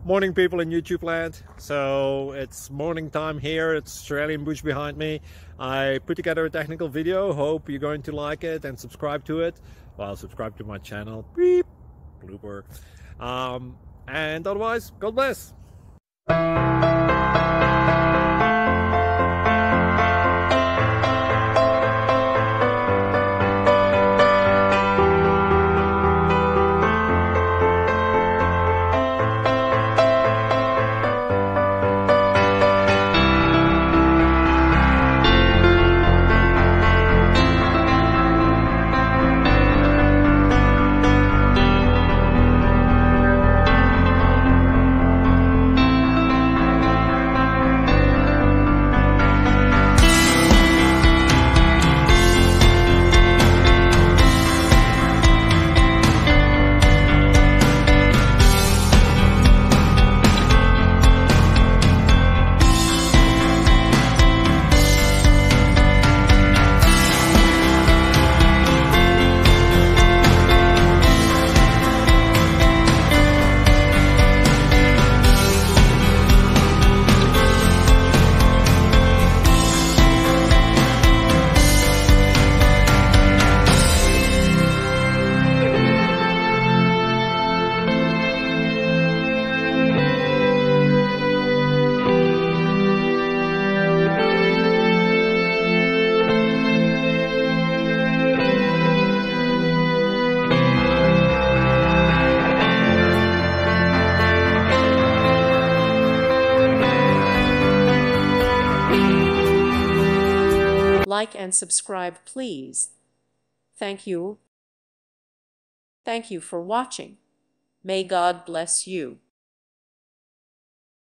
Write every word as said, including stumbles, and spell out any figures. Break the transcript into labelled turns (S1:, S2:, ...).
S1: Morning, people in YouTube land. So it's morning time here. It's Australian bush behind me. I put together a technical video. Hope you're going to like it and subscribe to it. Well, subscribe to my channel. Beep. Blooper. Um, and otherwise, God bless.
S2: Like and subscribe, please. Thank you. Thank you for watching. May God bless you.